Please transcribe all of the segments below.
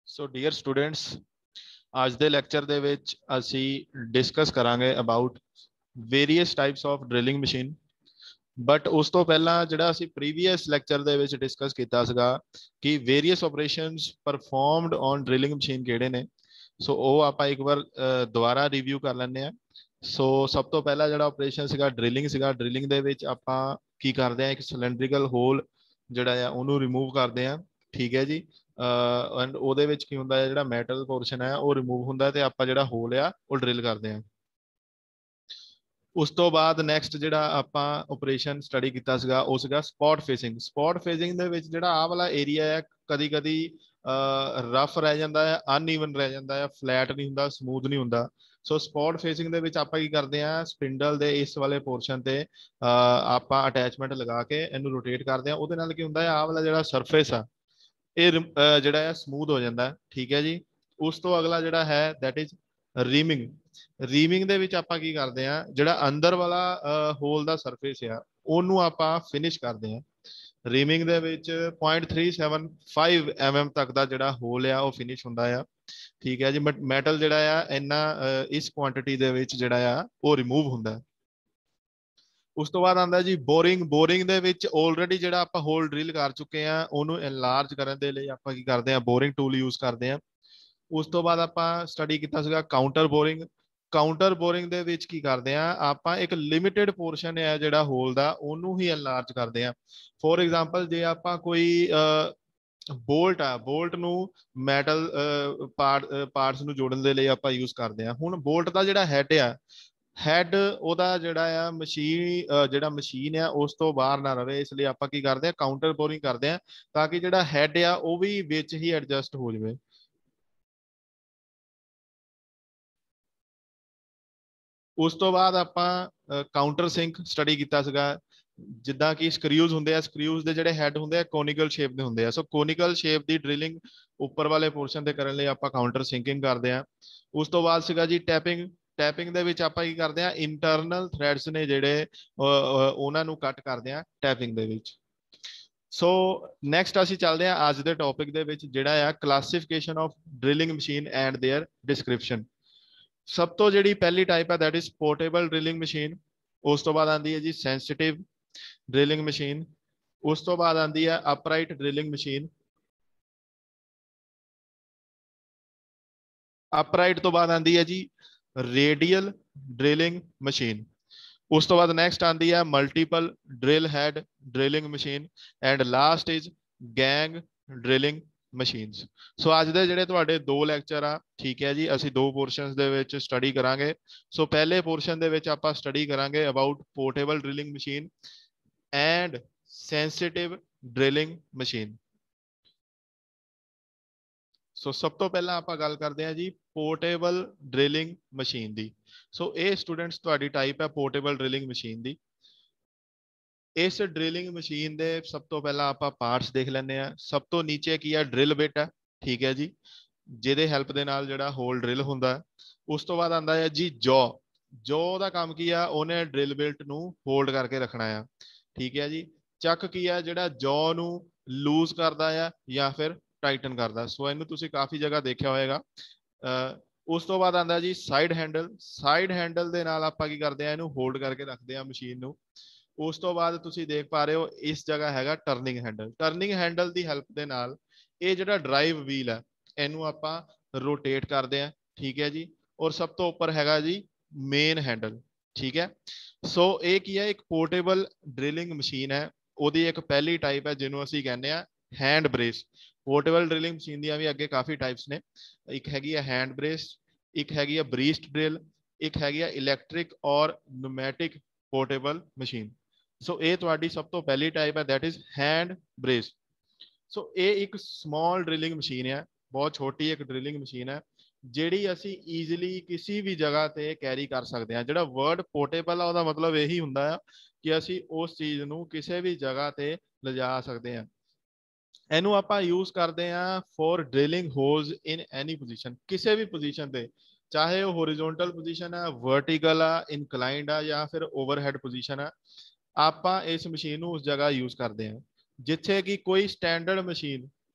So dear students, आज ਦੇ lecture ਦੇ ਵਿੱਚ ਅਸੀਂ ਡਿਸਕਸ ਕਰਾਂਗੇ about various types of drilling machine. But ਉਸ ਤੋਂ ਪਹਿਲਾਂ ਜਿਹੜਾ ਅਸੀਂ ਪ੍ਰੀਵੀਅਸ ਲੈਕਚਰ ਦੇ ਵਿੱਚ ਡਿਸਕਸ ਕੀਤਾ ਸੀਗਾ ਕਿ various operations performed on drilling machine ਕਿਹੜੇ ਨੇ, ਸੋ ਉਹ ਆਪਾਂ ਇੱਕ ਵਾਰ ਦੁਬਾਰਾ ਰਿਵਿਊ ਕਰ ਲੈਂਦੇ ਆ। ਸੋ ਸਭ ਤੋਂ ਪਹਿਲਾ ਜਿਹੜਾ ਆਪਰੇਸ਼ਨ ਸੀਗਾ ਡਰਿਲਿੰਗ ਸੀਗਾ। ਡਰਿਲਿੰਗ ਦੇ ਵਿੱਚ ਆਪਾਂ ਕੀ ਕਰਦੇ ਆ, ਇੱਕ ਸਿਲੰਡਰੀਕਲ ਹੋਲ ਜਿਹੜਾ ਆ ਉਹਨੂੰ ਰਿਮੂਵ ਕਰਦੇ ਆ, ਠੀਕ ਹੈ ਜੀ। ਐਂਡ ਉਹਦੇ ਵਿੱਚ ਕੀ ਹੁੰਦਾ ਹੈ, ਜਿਹੜਾ ਮੈਟਲ ਪੋਰਸ਼ਨ ਹੈ ਉਹ ਰਿਮੂਵ ਹੁੰਦਾ ਤੇ ਆਪਾਂ ਜਿਹੜਾ ਹੋਲ ਆ ਉਹ ਡਰਿਲ ਕਰਦੇ ਆ। ਉਸ ਤੋਂ ਬਾਅਦ ਨੈਕਸਟ ਜਿਹੜਾ ਆਪਾਂ ਆਪਰੇਸ਼ਨ ਸਟੱਡੀ ਕੀਤਾ ਸੀਗਾ ਉਹ ਸੀਗਾ ਸਪੌਟ ਫੇਸਿੰਗ। ਸਪੌਟ ਫੇਸਿੰਗ ਦੇ ਵਿੱਚ ਜਿਹੜਾ ਆਹ ਵਾਲਾ ਏਰੀਆ ਹੈ ਕਦੀ ਕਦੀ ਰਫ ਰਹਿ ਜਾਂਦਾ ਹੈ, ਅਨਈਵਨ ਰਹਿ ਜਾਂਦਾ ਹੈ, ਫਲੈਟ ਨਹੀਂ ਹੁੰਦਾ, ਸਮੂਥ ਨਹੀਂ ਹੁੰਦਾ। ਸੋ ਸਪੌਟ ਫੇਸਿੰਗ ਦੇ ਵਿੱਚ ਆਪਾਂ ਕੀ ਕਰਦੇ ਆ, ਸਪਿੰਡਲ ਦੇ ਇਸ ਵਾਲੇ ਪੋਰਸ਼ਨ ਤੇ ਆਪਾਂ ਅਟੈਚਮੈਂਟ ਲਗਾ ਕੇ ਇਹਨੂੰ ਰੋਟੇਟ ਕਰਦੇ ਆ। ਉਹਦੇ ਨਾਲ ਕੀ ਹੁੰਦਾ ਹੈ, ਆਹ ਵਾਲਾ ਜਿਹੜਾ ਸਰਫੇਸ ਆ ਇਹ ਜਿਹੜਾ ਹੈ ਸਮੂਥ ਹੋ ਜਾਂਦਾ, ਠੀਕ ਹੈ ਜੀ। ਉਸ ਤੋਂ ਅਗਲਾ ਜਿਹੜਾ ਹੈ ਦੈਟ ਇਜ਼ ਰੀਮਿੰਗ। ਰੀਮਿੰਗ ਦੇ ਵਿੱਚ ਆਪਾਂ ਕੀ ਕਰਦੇ ਆ, ਜਿਹੜਾ ਅੰਦਰ ਵਾਲਾ ਹੋਲ ਦਾ ਸਰਫੇਸ ਆ ਉਹਨੂੰ ਆਪਾਂ ਫਿਨਿਸ਼ ਕਰਦੇ ਆ। ਰੀਮਿੰਗ ਦੇ ਵਿੱਚ 0.375 mm ਤੱਕ ਦਾ ਜਿਹੜਾ ਹੋਲ ਆ ਉਹ ਫਿਨਿਸ਼ ਹੁੰਦਾ ਆ, ਠੀਕ ਹੈ ਜੀ। ਬਟ ਮੈਟਲ ਜਿਹੜਾ ਆ ਇੰਨਾ ਇਸ ਕੁਆਂਟੀਟੀ ਦੇ ਵਿੱਚ ਜਿਹੜਾ ਆ ਉਹ ਰਿਮੂਵ ਹੁੰਦਾ। ਉਸ ਤੋਂ ਬਾਅਦ ਆਉਂਦਾ ਜੀ ਬੋਰਿੰਗ। ਬੋਰਿੰਗ ਦੇ ਵਿੱਚ ਆਲਰੇਡੀ ਜਿਹੜਾ ਆਪਾਂ ਹੋਲ ਡਰਿਲ ਕਰ ਚੁੱਕੇ ਆ ਉਹਨੂੰ ਐਨਲਾਰਜ ਕਰਨ ਦੇ ਲਈ ਆਪਾਂ ਕੀ ਕਰਦੇ ਆ, ਬੋਰਿੰਗ ਟੂਲ ਯੂਜ਼ ਕਰਦੇ ਆ। ਉਸ ਤੋਂ ਬਾਅਦ ਆਪਾਂ ਸਟੱਡੀ ਕੀਤਾ ਸੀਗਾ ਕਾਊਂਟਰ ਬੋਰਿੰਗ। ਕਾਊਂਟਰ ਬੋਰਿੰਗ ਦੇ ਵਿੱਚ ਕੀ ਕਰਦੇ ਆ, ਆਪਾਂ ਇੱਕ ਲਿਮਿਟਿਡ ਪੋਰਸ਼ਨ ਹੈ ਜਿਹੜਾ ਹੋਲ ਦਾ ਉਹਨੂੰ ਹੀ ਐਨਲਾਰਜ ਕਰਦੇ ਆ। ਫੋਰ ਐਗਜ਼ਾਮਪਲ ਜੇ ਆਪਾਂ ਕੋਈ ਬੋਲਟ ਆ, ਬੋਲਟ ਨੂੰ ਮੈਟਲ ਪਾਰਟਸ ਨੂੰ ਜੋੜਨ ਦੇ ਲਈ ਆਪਾਂ ਯੂਜ਼ ਕਰਦੇ ਆ। ਹੁਣ ਬੋਲਟ ਦਾ ਜਿਹੜਾ ਹੈਡ ਆ, ਹੈਡ ਉਹਦਾ ਜਿਹੜਾ ਆ ਜਿਹੜਾ ਮਸ਼ੀਨ ਆ ਉਸ ਤੋਂ ਬਾਹਰ ਨਾ ਰਵੇ, ਇਸ ਲਈ ਆਪਾਂ ਕੀ ਕਰਦੇ ਆ, ਕਾਊਂਟਰ ਬੋਰਿੰਗ ਕਰਦੇ ਆ ਤਾਂ ਕਿ ਜਿਹੜਾ ਹੈਡ ਆ ਉਹ ਵੀ ਵਿੱਚ ਹੀ ਐਡਜਸਟ ਹੋ ਜਾਵੇ। ਉਸ ਤੋਂ ਬਾਅਦ ਆਪਾਂ ਕਾਊਂਟਰ ਸਿੰਕ ਸਟੱਡੀ ਕੀਤਾ ਸੀਗਾ। ਜਿੱਦਾਂ ਕਿ ਸਕਰਿਊਜ਼ ਹੁੰਦੇ ਆ, ਸਕਰਿਊਜ਼ ਦੇ ਜਿਹੜੇ ਹੈਡ ਹੁੰਦੇ ਆ ਕੋਨਿਕਲ ਸ਼ੇਪ ਦੇ ਹੁੰਦੇ ਆ। ਸੋ ਕੋਨਿਕਲ ਸ਼ੇਪ ਦੀ ਡਰਿਲਿੰਗ ਉੱਪਰ ਵਾਲੇ ਪੋਰਸ਼ਨ ਤੇ ਕਰਨ ਲਈ ਆਪਾਂ ਕਾਊਂਟਰ ਸਿੰਕਿੰਗ ਕਰਦੇ ਆ। ਉਸ ਤੋਂ ਬਾਅਦ ਸੀਗਾ ਜੀ ਟੈਪਿੰਗ। ਟੈਪਿੰਗ ਦੇ ਵਿੱਚ ਆਪਾਂ ਕੀ ਕਰਦੇ ਆ, ਇੰਟਰਨਲ ਥ੍ਰੈਡਸ ਨੇ ਜਿਹੜੇ ਉਹਨਾਂ ਨੂੰ ਕੱਟ ਕਰਦੇ ਆ ਟੈਪਿੰਗ ਦੇ ਵਿੱਚ। ਸੋ ਨੈਕਸਟ ਅਸੀਂ ਚੱਲਦੇ ਆ ਅੱਜ ਦੇ ਟੌਪਿਕ ਦੇ ਵਿੱਚ ਜਿਹੜਾ ਆ classification of drilling machine and their description. ਸਭ ਤੋਂ ਜਿਹੜੀ ਪਹਿਲੀ ਟਾਈਪ ਹੈ that is portable drilling machine. ਉਸ ਤੋਂ ਬਾਅਦ ਆਉਂਦੀ ਹੈ ਜੀ ਸੈਂਸਿਟਿਵ ਡਰਿਲਿੰਗ ਮਸ਼ੀਨ। ਉਸ ਤੋਂ ਬਾਅਦ ਆਉਂਦੀ ਹੈ ਅਪਰਾਈਟ ਡਰਿਲਿੰਗ ਮਸ਼ੀਨ। ਅਪਰਾਈਟ ਤੋਂ ਬਾਅਦ ਆਉਂਦੀ ਹੈ ਜੀ ਰੇਡੀਅਲ ਡਰਿਲਿੰਗ ਮਸ਼ੀਨ। ਉਸ ਤੋਂ ਬਾਅਦ ਨੈਕਸਟ ਆਉਂਦੀ ਹੈ multiple drill head drilling machine and last is gang drilling machines. So ਅੱਜ ਦੇ ਜਿਹੜੇ ਤੁਹਾਡੇ ਦੋ ਲੈਕਚਰ ਆ, ਠੀਕ ਹੈ ਜੀ, ਅਸੀਂ ਦੋ ਪੋਰਸ਼ਨਸ ਦੇ ਵਿੱਚ ਸਟੱਡੀ ਕਰਾਂਗੇ। ਸੋ ਪਹਿਲੇ ਪੋਰਸ਼ਨ ਦੇ ਵਿੱਚ ਆਪਾਂ ਸਟੱਡੀ ਕਰਾਂਗੇ about portable drilling machine and sensitive drilling machine. So ਸਭ ਤੋਂ ਪਹਿਲਾਂ ਆਪਾਂ ਗੱਲ ਕਰਦੇ ਹਾਂ ਜੀ ਪੋਰਟੇਬਲ ਡਰਿਲਿੰਗ ਮਸ਼ੀਨ ਦੀ। ਸੋ ਇਹ ਸਟੂਡੈਂਟਸ ਤੁਹਾਡੀ ਟਾਈਪ ਹੈ ਪੋਰਟੇਬਲ ਡਰਿਲਿੰਗ ਮਸ਼ੀਨ ਦੀ। ਇਸ ਡਰਿਲਿੰਗ ਮਸ਼ੀਨ ਦੇ ਸਭ ਤੋਂ ਪਹਿਲਾਂ ਆਪਾਂ ਪਾਰਟਸ ਦੇਖ ਲੈਂਦੇ ਆ। ਸਭ ਤੋਂ ਨੀਚੇ ਕੀ ਆ, ਡਰਿਲ ਬਿਟ ਹੈ, ਠੀਕ ਹੈ ਜੀ, ਜਿਹਦੇ ਹੈਲਪ ਦੇ ਨਾਲ ਜਿਹੜਾ ਹੋਲ ਡਰਿਲ ਹੁੰਦਾ। ਉਸ ਤੋਂ ਬਾਅਦ ਆਉਂਦਾ ਹੈ ਜੀ ਜੌ। ਜੌ ਦਾ ਕੰਮ ਕੀ ਆ, ਉਹਨੇ ਡਰਿਲ ਬਿਟ ਨੂੰ ਹੋਲਡ ਕਰਕੇ ਰੱਖਣਾ ਆ, ਠੀਕ ਹੈ ਜੀ। ਚੱਕ ਕੀ ਆ, ਜਿਹੜਾ ਜੌ ਨੂੰ ਲੂਜ਼ ਕਰਦਾ ਆ ਜਾਂ ਫਿਰ ਟਾਈਟਨ ਕਰਦਾ। ਸੋ ਇਹਨੂੰ ਤੁਸੀਂ ਕਾਫੀ ਜਗ੍ਹਾ ਦੇਖਿਆ ਹੋਏਗਾ। ਉਸ ਤੋਂ ਬਾਅਦ ਆਉਂਦਾ ਜੀ ਸਾਈਡ ਹੈਂਡਲ। ਸਾਈਡ ਹੈਂਡਲ ਦੇ ਨਾਲ ਆਪਾਂ ਕੀ ਕਰਦੇ ਆ, ਇਹਨੂੰ ਹੋਲਡ ਕਰਕੇ ਰੱਖਦੇ ਆ ਮਸ਼ੀਨ ਨੂੰ। ਉਸ ਤੋਂ ਬਾਅਦ ਤੁਸੀਂ ਦੇਖ ਪਾ ਰਹੇ ਹੋ ਇਸ ਜਗ੍ਹਾ ਹੈਗਾ ਟਰਨਿੰਗ ਹੈਂਡਲ। ਟਰਨਿੰਗ ਹੈਂਡਲ ਦੀ ਹੈਲਪ ਦੇ ਨਾਲ ਇਹ ਜਿਹੜਾ ਡਰਾਈਵ ਵੀਲ ਹੈ ਇਹਨੂੰ ਆਪਾਂ ਰੋਟੇਟ ਕਰਦੇ ਆ, ਠੀਕ ਹੈ ਜੀ। ਔਰ ਸਭ ਤੋਂ ਉੱਪਰ ਹੈਗਾ ਜੀ ਮੇਨ ਹੈਂਡਲ, ਠੀਕ ਹੈ। ਸੋ ਇਹ ਕੀ ਹੈ, ਇੱਕ ਪੋਰਟੇਬਲ ਡਰਿਲਿੰਗ ਮਸ਼ੀਨ ਹੈ। ਉਹਦੀ ਇੱਕ ਪਹਿਲੀ ਟਾਈਪ ਹੈ ਜਿਹਨੂੰ ਅਸੀਂ ਕਹਿੰਦੇ ਆ hand brace. Portable drilling machine ਦੀਆਂ ਵੀ ਅੱਗੇ ਕਾਫੀ ਟਾਈਪਸ ਨੇ। ਇੱਕ ਹੈਗੀ ਆ ਹੈਂਡ ਬ੍ਰੇਸ, ਇੱਕ ਹੈਗੀ ਆ ਬ੍ਰੀਸਟ ਡਰਿਲ, ਇੱਕ ਹੈਗੀ ਆ ਇਲੈਕਟ੍ਰਿਕ ਔਰ ਨਿਊਮੈਟਿਕ ਪੋਰਟੇਬਲ ਮਸ਼ੀਨ। ਸੋ ਇਹ ਤੁਹਾਡੀ ਸਭ ਤੋਂ ਪਹਿਲੀ ਟਾਈਪ ਹੈ that is hand brace. So ਇਹ ਇੱਕ ਸਮਾਲ ਡਰਿਲਿੰਗ ਮਸ਼ੀਨ ਹੈ, ਬਹੁਤ ਛੋਟੀ ਇੱਕ ਡਰਿਲਿੰਗ ਮਸ਼ੀਨ ਹੈ ਜਿਹੜੀ ਅਸੀਂ ਈਜ਼ੀਲੀ ਕਿਸੇ ਵੀ ਜਗ੍ਹਾ ਤੇ ਕੈਰੀ ਕਰ ਸਕਦੇ ਹਾਂ। ਜਿਹੜਾ ਵਰਡ ਪੋਰਟੇਬਲ ਆ ਉਹਦਾ ਮਤਲਬ ਇਹੀ ਹੁੰਦਾ ਆ ਕਿ ਅਸੀਂ ਉਸ ਚੀਜ਼ ਨੂੰ ਕਿਸੇ ਵੀ ਜਗ੍ਹਾ ਤੇ ਲਿਜਾ ਸਕਦੇ ਹਾਂ। ਇਹਨੂੰ ਆਪਾਂ ਯੂਜ਼ ਕਰਦੇ ਹਾਂ for drilling holes in any position. ਕਿਸੇ ਵੀ ਪੋਜੀਸ਼ਨ ਤੇ, ਚਾਹੇ ਉਹ ਹੋਰੀਜ਼ੋਨਟਲ ਪੋਜੀਸ਼ਨ ਆ, ਵਰਟੀਕਲ ਆ, ਇਨਕਲਾਈਨਡ ਆ ਜਾਂ ਫਿਰ ਓਵਰਹੈਡ ਪੋਜੀਸ਼ਨ ਆ, ਆਪਾਂ ਇਸ ਮਸ਼ੀਨ ਨੂੰ ਉਸ ਜਗ੍ਹਾ ਯੂਜ਼ ਕਰਦੇ ਹਾਂ ਜਿੱਥੇ ਕਿ ਕੋਈ ਸਟੈਂਡਰਡ ਮਸ਼ੀਨ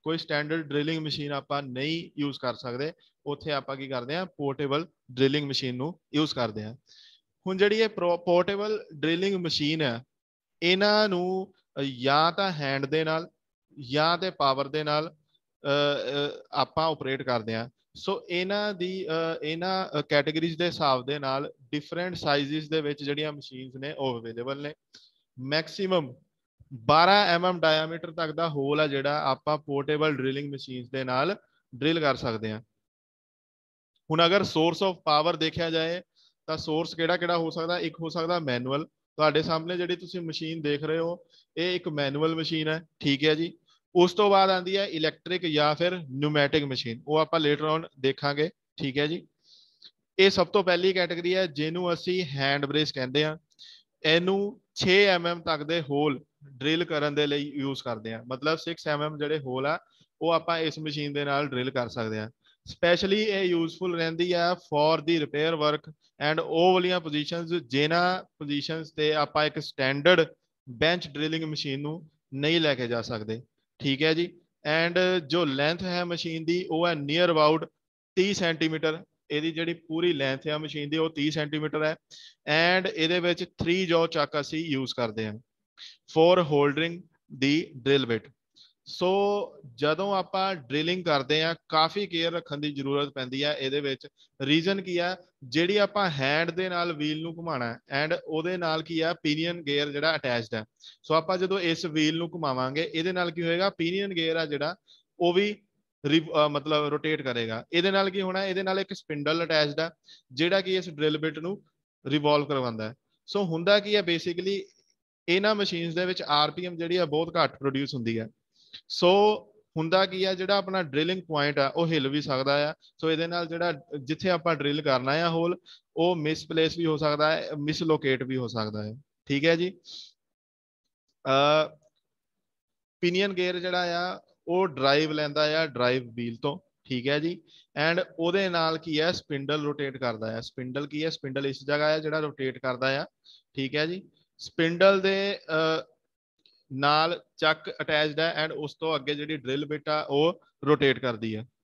कोई स्टैंडर्ड ड्रिलिंग मशीन आपां नहीं यूज कर सकते, उत्थे आपां की करते हैं पोर्टेबल ड्रिलिंग मशीन नू यूज करते हैं। हुण जिहड़ी ये पोर्टेबल ड्रिलिंग मशीन है, इन्हां नू या तां हैंड दे नाल या ते पावर दे नाल आपां ऑपरेट करते हैं। सो इन्हां दी इन्हां कैटेगरीज के हिसाब दे नाल डिफरेंट साइजिस दे विच जिहड़ियां मशीन्स ने वो अवेलेबल ने। मैक्सीमम 12 mm डायमीटर तक का होल है जिहड़ा आपां पोर्टेबल ड्रिलिंग मशीन्स दे नाल ड्रिल कर सकते हैं। हुण अगर सोर्स ऑफ पावर देखा जाए तो सोर्स किहड़ा हो सकता, एक हो सकता मैनुअल। तुहाडे सामने जिहड़ी तुसीं मशीन देख रहे हो ये एक मैनुअल मशीन है, ठीक है जी। उस तो बाद आती है इलैक्ट्रिक या फिर न्यूमैटिक मशीन, वो आपां लेटर ऑन देखांगे, ठीक है जी। ये सब तो पहली कैटेगरी है जिन्हों असी हैंड ब्रेस कहते हैं। इनू 6 mm तक के होल ड्रिल करने के लिए यूज करते हैं, मतलब 6 mm जोड़े होल आ वो आप इस मशीन के नाल ड्रिल कर सकते हैं। स्पैशली ये यूजफुल रही है for the repair work and वो वाली पोजीशंस जिन्हां पोजीशंस ते आप एक स्टैंडर्ड बेंच ड्रिलिंग मशीन नहीं लैके जा सकते, ठीक है जी। एंड जो लेंथ है मशीन की वो है नियर अबाउट 30 सेंटीमीटर। ਇਹਦੀ ਜਿਹੜੀ ਪੂਰੀ ਲੈਂਥ ਹੈ ਮਸ਼ੀਨ ਦੀ ਉਹ 30 ਸੈਂਟੀਮੀਟਰ ਹੈ। ਐਂਡ ਇਹਦੇ ਵਿੱਚ 3 ਜੌ ਚੱਕ ਅਸੀਂ ਯੂਜ਼ ਕਰਦੇ ਹਾਂ for holding the drill bit. So ਜਦੋਂ ਆਪਾਂ ਡਰਿਲਿੰਗ ਕਰਦੇ ਆ ਕਾਫੀ ਕੇਅਰ ਰੱਖਣ ਦੀ ਜ਼ਰੂਰਤ ਪੈਂਦੀ ਹੈ ਇਹਦੇ ਵਿੱਚ। ਰੀਜ਼ਨ ਕੀ ਆ, ਜਿਹੜੀ ਆਪਾਂ ਹੈਂਡ ਦੇ ਨਾਲ ਵੀਲ ਨੂੰ ਘੁਮਾਣਾ ਐਂਡ ਉਹਦੇ ਨਾਲ ਕੀ ਆ ਪੀਨੀਅਨ ਗੇਅਰ ਜਿਹੜਾ ਅਟੈਚਡ ਹੈ। ਸੋ ਆਪਾਂ ਜਦੋਂ ਇਸ ਵੀਲ ਨੂੰ ਘੁਮਾਵਾਂਗੇ ਇਹਦੇ ਨਾਲ ਕੀ ਹੋਏਗਾ, ਪੀਨੀਅਨ ਗੇਅਰ ਆ ਜਿਹੜਾ ਉਹ ਵੀ मतलब रोटेट करेगा। ਇਹਦੇ ਨਾਲ ਕੀ ਹੋਣਾ, ਇਹਦੇ ਨਾਲ ਇੱਕ ਸਪਿੰਡਲ ਅਟੈਚਡ ਹੈ ਜਿਹੜਾ ਕਿ ਇਸ ਡਰਿਲ ਬਿਟ ਨੂੰ ਰਿਵੋਲਵ ਕਰਵਾਉਂਦਾ ਹੈ। ਸੋ ਹੁੰਦਾ ਕੀ ਹੈ ਬੇਸਿਕਲੀ ਇਹਨਾਂ ਮਸ਼ੀਨਸ ਦੇ ਵਿੱਚ ਆਰਪੀਐਮ ਜਿਹੜੀ ਆ ਬਹੁਤ ਘੱਟ ਪ੍ਰੋਡਿਊਸ ਹੁੰਦੀ ਹੈ। ਸੋ ਹੁੰਦਾ ਕੀ ਆ, ਜਿਹੜਾ ਆਪਣਾ ਡਰਿਲਿੰਗ ਪੁਆਇੰਟ ਆ ਉਹ ਹਿੱਲ ਵੀ ਸਕਦਾ ਆ। ਸੋ ਇਹਦੇ ਨਾਲ ਜਿਹੜਾ ਜਿੱਥੇ ਆਪਾਂ ਡਰਿਲ ਕਰਨਾ ਆ ਹੋਲ ਉਹ ਮਿਸਪਲੇਸ ਵੀ ਹੋ ਸਕਦਾ ਹੈ, ਮਿਸਲੋਕੇਟ ਵੀ ਹੋ ਸਕਦਾ ਹੈ, ਠੀਕ ਹੈ ਜੀ। ਪੀਨੀਅਨ ਗੇਅਰ ਜਿਹੜਾ ਆ ਉਹ ਡਰਾਈਵ ਲੈਂਦਾ ਆ ਡਰਾਈਵ ਵੀਲ ਤੋਂ, ਠੀਕ ਹੈ ਜੀ। ਐਂਡ ਉਹਦੇ ਨਾਲ ਕੀ ਹੈ ਸਪਿੰਡਲ ਰੋਟੇਟ ਕਰਦਾ ਹੈ। ਸਪਿੰਡਲ ਕੀ ਹੈ, ਸਪਿੰਡਲ ਇਸ ਜਗ੍ਹਾ ਹੈ ਜਿਹੜਾ ਰੋਟੇਟ ਕਰਦਾ ਆ, ਠੀਕ ਹੈ ਜੀ। ਸਪਿੰਡਲ ਦੇ ਨਾਲ ਚੱਕ ਅਟੈਚਡ ਹੈ ਐਂਡ ਉਸ ਤੋਂ ਅੱਗੇ ਜਿਹੜੀ ਡਰਿਲ ਬਿਟ ਆ ਉਹ ਰੋਟੇਟ ਕਰਦੀ ਹੈ।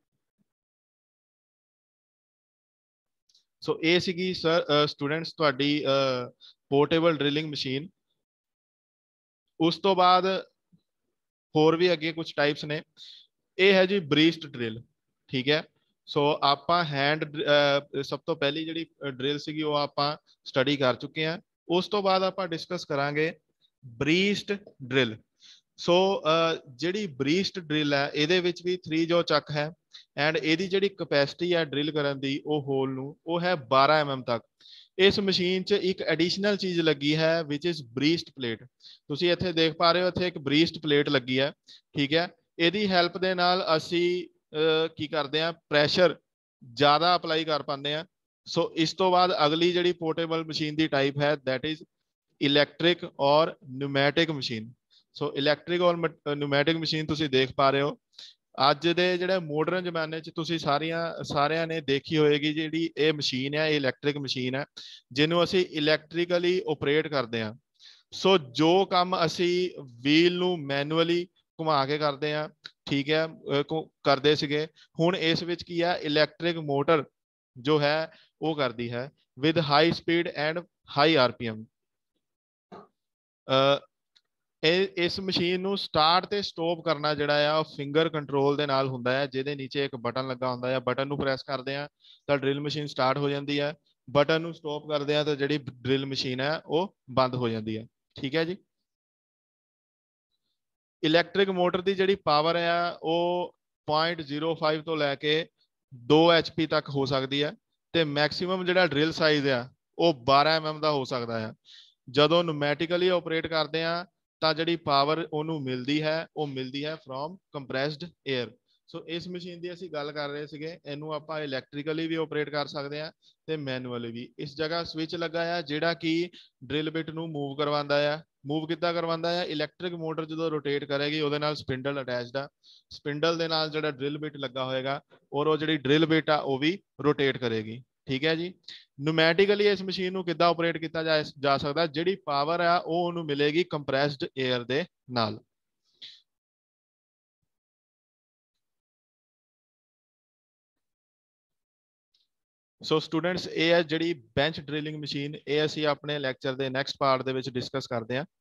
ਸੋ ਇਹ ਸੀਗੀ ਸਰ ਸਟੂਡੈਂਟਸ ਤੁਹਾਡੀ पोर्टेबल ड्रिलिंग मशीन। उस तो बाद होर भी अगे कुछ टाइप्स ने, ये है जी ब्रीस्ट ड्रिल, ठीक है। सो आप हैंड सब तो पहली जी ड्रिल सी वो आप स्टडी कर चुके हैं। उस तो बाद आप डिस्कस करांगे ब्रीस्ट ड्रिल। सो जी ब्रीस्ट ड्रिल है ये भी 3 जो चक है एंड यदी जी कैपेसिटी है ड्रिल करने की वो होल वो है 12 mm तक। इस मशीन च एक एडिशनल चीज लगी है विच इज ब्रीस्ट प्लेट। तुसी इत्थे देख पा रहे हो, इत्थे एक ब्रीस्ट प्लेट लगी है, ठीक है। यदी हैल्प दे नाल असी की करते हैं प्रैशर ज़्यादा अप्लाई कर पाते हैं। सो इस तो बाद अगली जी पोर्टेबल मशीन की टाइप है दैट इज इलैक्ट्रिक और न्यूमैटिक मशीन। सो इलैक्ट्रिक और न्यूमैटिक मशीन तुसी देख पा रहे हो ਅੱਜ ਦੇ ਜਿਹੜੇ ਮਾਡਰਨ ਜ਼ਮਾਨੇ 'ਚ ਤੁਸੀਂ ਸਾਰਿਆਂ ਨੇ ਦੇਖੀ ਹੋਏਗੀ ਜਿਹੜੀ ਇਹ ਮਸ਼ੀਨ ਹੈ, ਇਹ ਇਲੈਕਟ੍ਰਿਕ ਮਸ਼ੀਨ ਹੈ ਜਿਹਨੂੰ ਅਸੀਂ ਇਲੈਕਟ੍ਰੀਕਲੀ ਆਪਰੇਟ ਕਰਦੇ ਹਾਂ। ਸੋ ਜੋ ਕੰਮ ਅਸੀਂ ਵੀਲ ਨੂੰ ਮੈਨੂਅਲੀ ਘੁਮਾ ਕੇ ਕਰਦੇ ਹਾਂ, ਠੀਕ ਹੈ, ਕਰਦੇ ਸੀਗੇ, ਹੁਣ ਇਸ ਵਿੱਚ ਕੀ ਹੈ ਇਲੈਕਟ੍ਰਿਕ ਮੋਟਰ ਜੋ ਹੈ ਉਹ ਕਰਦੀ ਹੈ with high speed and high RPM. इस मशीन ਨੂੰ ਸਟਾਰਟ ਤੇ ਸਟਾਪ ਕਰਨਾ ਜਿਹੜਾ ਆ ਫਿੰਗਰ ਕੰਟਰੋਲ ਦੇ ਨਾਲ ਹੁੰਦਾ ਹੈ, ਜਿਹਦੇ ਨੀਚੇ ਇੱਕ ਬਟਨ ਲੱਗਾ ਹੁੰਦਾ ਹੈ। ਬਟਨ ਨੂੰ ਪ੍ਰੈਸ ਕਰਦੇ ਆ ਤਾਂ ਡਰਿਲ ਮਸ਼ੀਨ ਸਟਾਰਟ ਹੋ ਜਾਂਦੀ ਹੈ, ਬਟਨ ਨੂੰ ਸਟਾਪ ਕਰਦੇ ਆ ਤਾਂ ਜਿਹੜੀ ਡਰਿਲ ਮਸ਼ੀਨ ਹੈ ਉਹ ਬੰਦ ਹੋ ਜਾਂਦੀ ਹੈ, ਠੀਕ ਹੈ ਜੀ। ਇਲੈਕਟ੍ਰਿਕ ਮੋਟਰ ਦੀ ਜਿਹੜੀ ਪਾਵਰ ਆ ਉਹ 0.05 ਤੋਂ ਲੈ ਕੇ 2 HP ਤੱਕ ਹੋ ਸਕਦੀ ਹੈ ਤੇ ਮੈਕਸਿਮਮ ਜਿਹੜਾ ਡਰਿਲ ਸਾਈਜ਼ ਆ ਉਹ 12 mm ਦਾ ਹੋ ਸਕਦਾ ਹੈ। ਜਦੋਂ ਨੂਮੈਟਿਕਲੀ ਆਪਰੇਟ ਕਰਦੇ ਆ ਤਾਂ ਜਿਹੜੀ ਪਾਵਰ ਉਹਨੂੰ ਮਿਲਦੀ ਹੈ ਉਹ ਮਿਲਦੀ ਹੈ ਫਰੋਮ ਕੰਪਰੈਸਡ 에ਅਰ। ਸੋ ਇਸ ਮਸ਼ੀਨ ਦੀ ਅਸੀਂ ਗੱਲ ਕਰ ਰਹੇ ਸੀਗੇ, ਇਹਨੂੰ ਆਪਾਂ ਇਲੈਕਟ੍ਰੀਕਲੀ ਵੀ ਆਪਰੇਟ ਕਰ ਸਕਦੇ ਆ ਤੇ ਮੈਨੂਅਲੀ ਵੀ। ਇਸ ਜਗ੍ਹਾ ਸਵਿਚ ਲੱਗਾ ਆ ਜਿਹੜਾ ਕਿ ਡਰਿਲ ਬਿਟ ਨੂੰ ਮੂਵ ਕਰਵਾਉਂਦਾ ਆ। ਮੂਵ ਕਿੱਦਾਂ ਕਰਵਾਉਂਦਾ ਆ, ਇਲੈਕਟ੍ਰਿਕ ਮੋਟਰ ਜਦੋਂ ਰੋਟੇਟ ਕਰੇਗੀ ਉਹਦੇ ਨਾਲ ਸਪਿੰਡਲ ਅਟੈਚਡ ਆ, ਸਪਿੰਡਲ ਦੇ ਨਾਲ ਜਿਹੜਾ ਡਰਿਲ ਬਿਟ ਲੱਗਾ ਹੋਏਗਾ ਔਰ ਉਹ ਜਿਹੜੀ ਡਰਿਲ ਬਿਟ ਆ ਉਹ ਵੀ ਰੋਟੇਟ ਕਰੇਗੀ, ਠੀਕ ਹੈ ਜੀ। ਨੂਮੈਟਿਕਲੀ ਇਸ ਮਸ਼ੀਨ ਨੂੰ ਕਿੱਦਾਂ ਆਪਰੇਟ ਕੀਤਾ ਜਾ ਸਕਦਾ, ਜਿਹੜੀ ਪਾਵਰ ਆ ਉਹ ਉਹਨੂੰ ਮਿਲੇਗੀ ਕੰਪਰੈਸਡ 에ਅਰ ਦੇ ਨਾਲ। ਸੋ ਸਟੂਡੈਂਟਸ ਇਹ ਹੈ ਜਿਹੜੀ ਬੈਂਚ ਡਰਿਲਿੰਗ ਮਸ਼ੀਨ, ਇਹ ਅਸੀਂ ਆਪਣੇ ਲੈਕਚਰ ਦੇ ਨੈਕਸਟ ਪਾਰਟ ਦੇ ਵਿੱਚ ਡਿਸਕਸ ਕਰਦੇ ਹਾਂ।